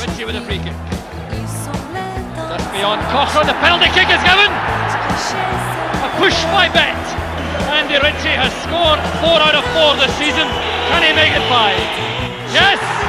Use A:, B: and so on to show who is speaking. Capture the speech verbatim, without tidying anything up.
A: Ritchie with a free kick. Just beyond Cochrane, the penalty kick is given. A push by Bet. Andy Ritchie has scored four out of four this season. Can he make it five? Yes!